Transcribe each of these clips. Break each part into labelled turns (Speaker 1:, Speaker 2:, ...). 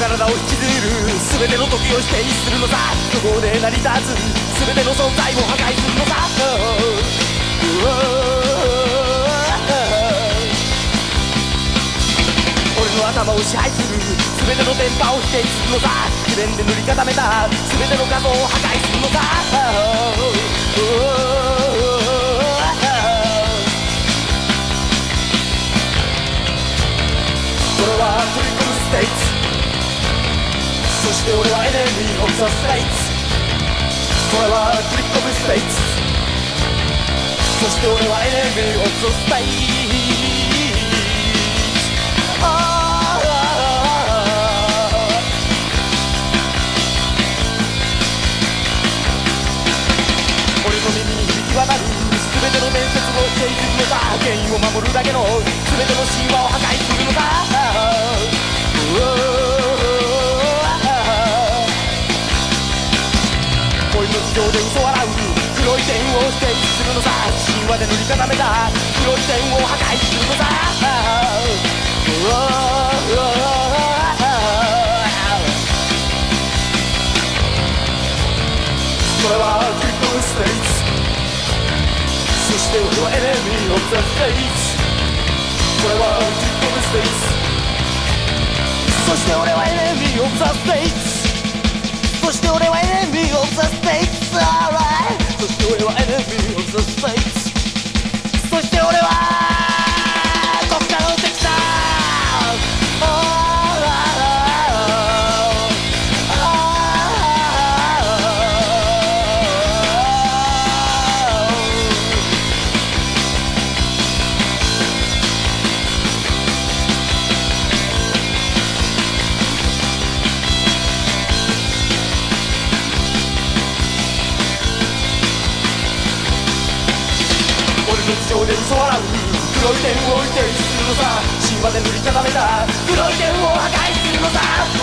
Speaker 1: 体を引きずる全ての時を否定するのさ。無謀で成り立つ全ての存在を破壊するのさ。俺の頭を支配する全ての電波を否定するのさ。秘伝で塗り固めた全ての画像を破壊するのさ。俺はトリコムステイツ、そして俺はエネミーオブザステイツ。俺はトリコムステイツ、そして俺はエネミーオブザステイツ。俺の耳に響き渡る全ての伝説を否定するのさ。権威を守るだけの全ての神話を破壊するのさ。恋の事情で嘘笑う黒い点を否定するのさ。神話で塗り固めた黒い点を破壊するのさ。それはトリコムステイツ、そして俺はエネミーオブザステイツ。それはトリコムステイツ、そして俺はエネミーオブザステイツ。そして俺はエネミーオブザステイツ。そして俺はエネミーオブザステイツ。そして俺はこっから落ちてきた。日常で嘘笑う黒い点を否定するのさ。神話で塗り固めた黒い点を破壊するのさ。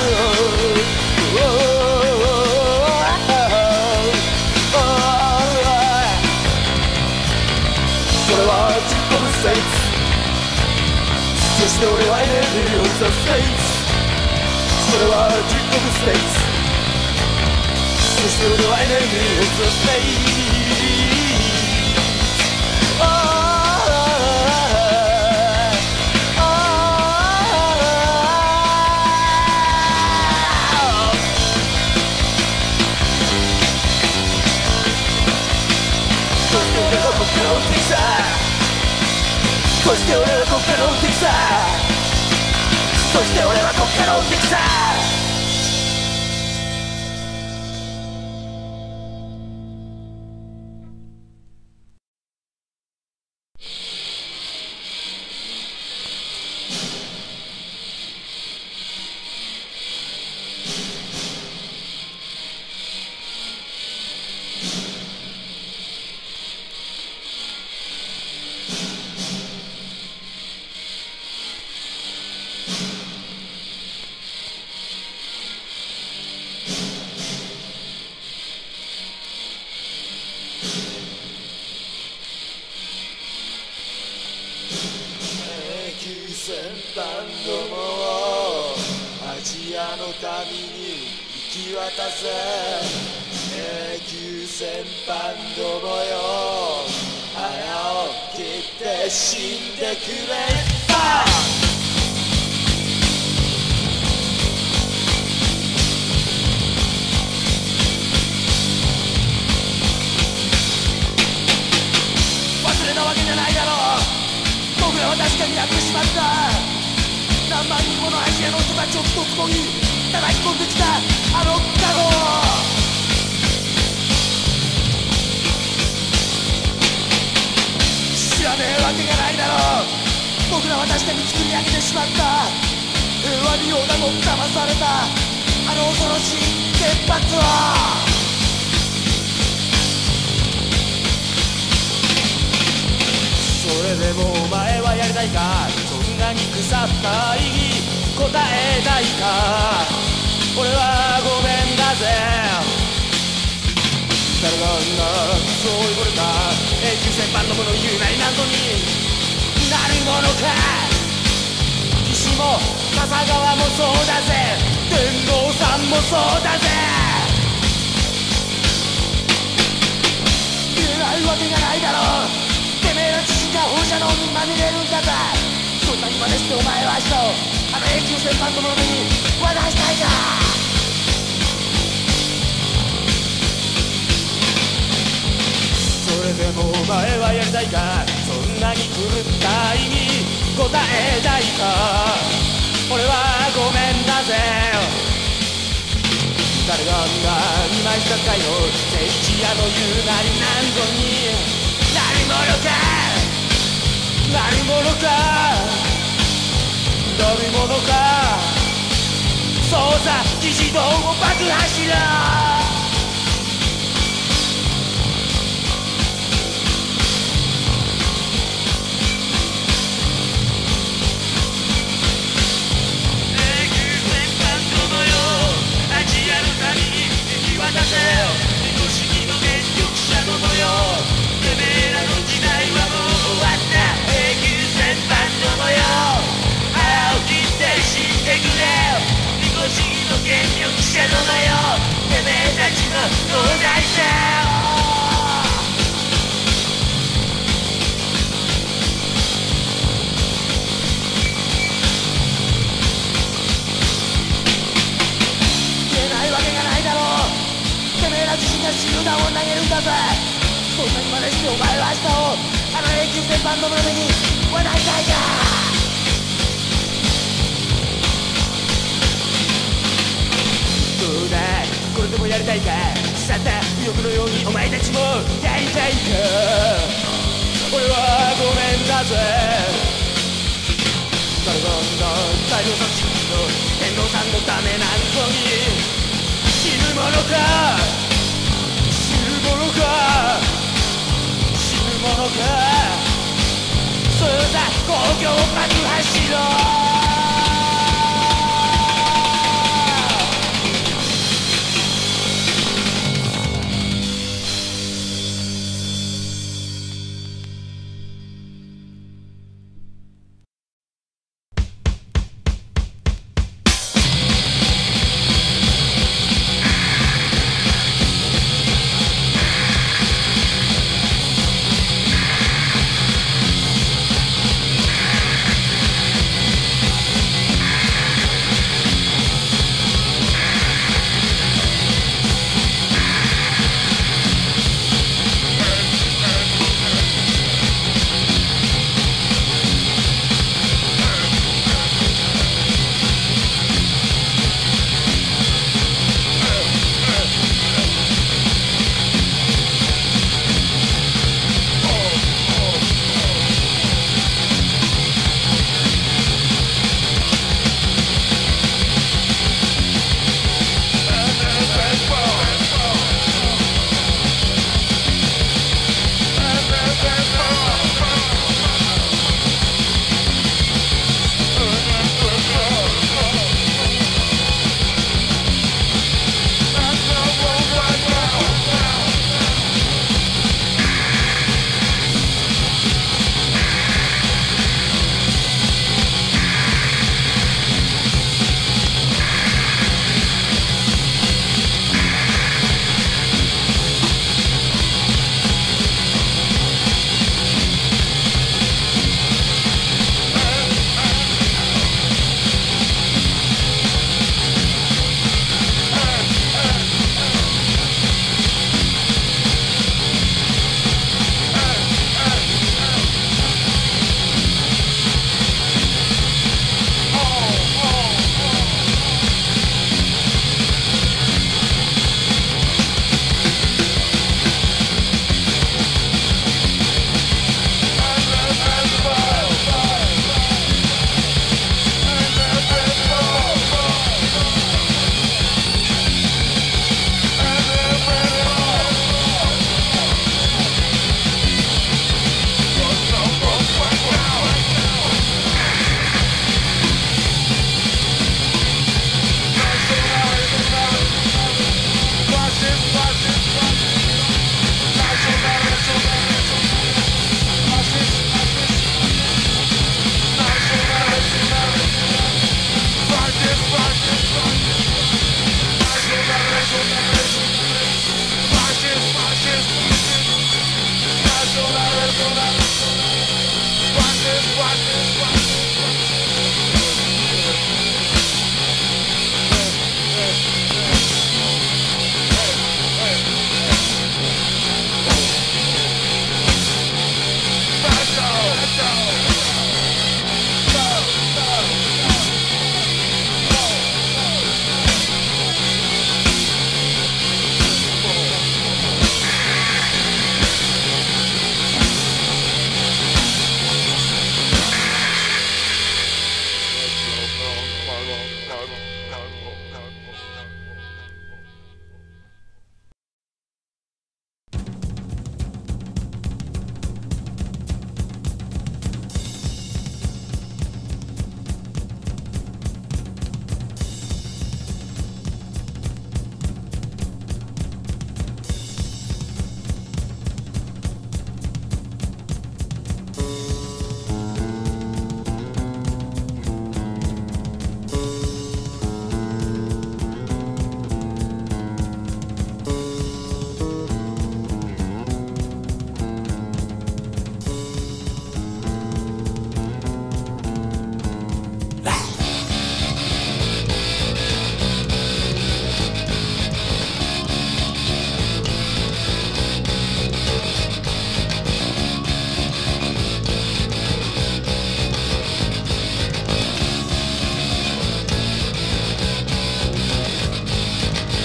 Speaker 1: それはトリコムステイツ、そして俺はエネミーオブザステイツ。それはトリコムステイツ、そして俺はエネミーオブザステイツ。そして俺はこっから落ちてきた。そして俺はこっから落ちてきた。
Speaker 2: 先般どもをアジアの民に引き渡せ。永久戦犯どもよ、腹を切って死んでくれ。
Speaker 1: 忘れたわけじゃないだろう。僕らは確かにやってしまった。何万人ものアジアの人たちを一つもぎ叩き込んできたあのカゴを。知らねえわけがないだろう。僕らは確かに作り上げてしまった平和にようなも騙されたあの恐ろしい原発を。それでもお前はやりたいか。そんなに腐った意義答えたいか。俺はごめんだぜ。誰があんなそういうこれか。永久戦犯のもの言うなりなんぞになるものか。岸も笹川もそうだぜ。 天皇さんもそうだぜ。言えないわけがないだろう。てめえら自身が放射能にまみれるんだぜ。そんなにまでしてお前は明日をあの永久戦バンドの目に渡したいか。それでもお前はやりたいか。そんなに狂った意味答えたいか。俺はごめんだぜ。誰が今したかよ。聖地屋の言うなりなんぞに何者か何者か何者か。そうさ議事堂を爆破しろ。集団を投げるんだぜ。そんなに真似してお前は明日をあの永久戦バンドの目に渡したいか。どうだこれでもやりたいか。さた右翼のようにお前たちもやりたいか。俺はごめんだぜ。誰が大量殺人の天皇さんのためなんぞに死ぬものか死ぬものか。そうだ工業を爆破しろ。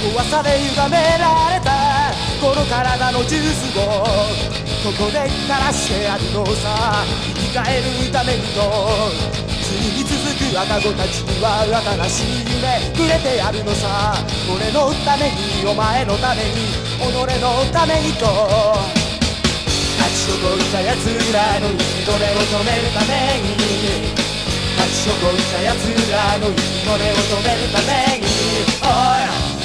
Speaker 1: 怖さで歪められたこの体のジュースをここで枯らしてやるのさ。生き返るためにと次に続く赤子たちには新しい夢くれてやるのさ。俺のためにお前のために己のためにと立ち残った奴らの息止めを止めるために立ち残った奴らの息止めを止めるためにおい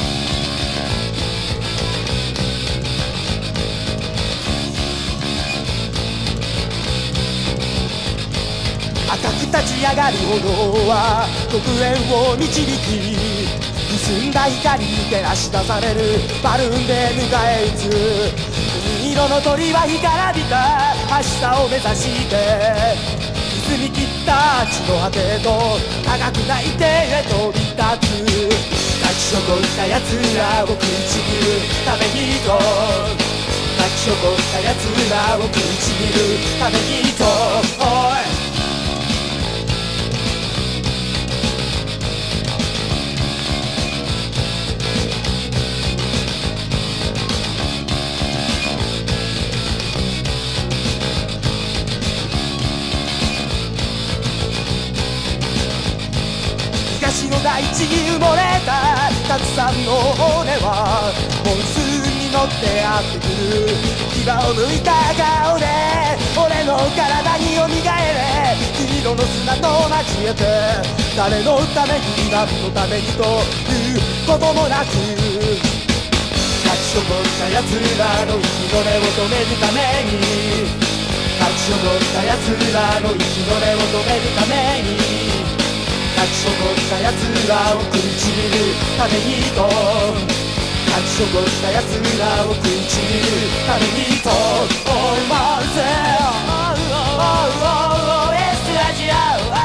Speaker 1: 赤く立ち上がる炎は黒煙を導き澄んだ光に照らし出されるバルーンで迎え撃つ銀色の鳥は干からびた明日を目指して沈み切った地の果てと高くない手へ飛び立つ立ち残った奴らを食いちぎるためにと立ち残った奴らを食いちぎるためにとおい東の大地に埋もれたたくさんの骨はモンスーンに乗ってやってくる牙を抜いた顔で俺の体によみがえれ黄色の砂と交えて誰のために何のためにということもなく立ち残った奴らの息止めを止めるために立ち残った奴らの息止めを止めるために立ち残った奴らを食いちぎるためにと立ち残った奴らを食いちぎるためにと All myself It's Radio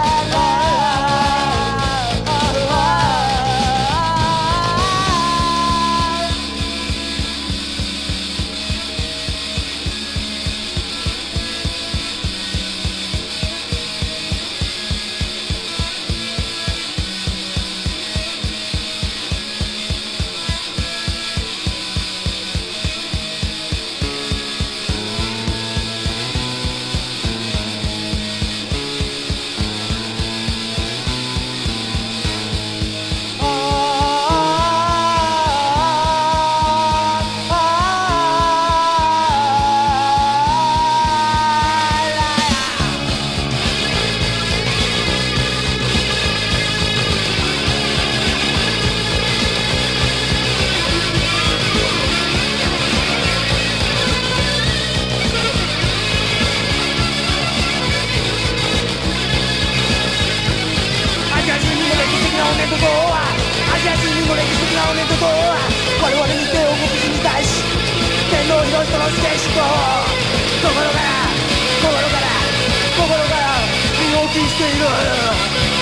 Speaker 1: アジア人の歴史的なおねんことは我々に手を動くに対し天皇広人のステージと心から身を置きしている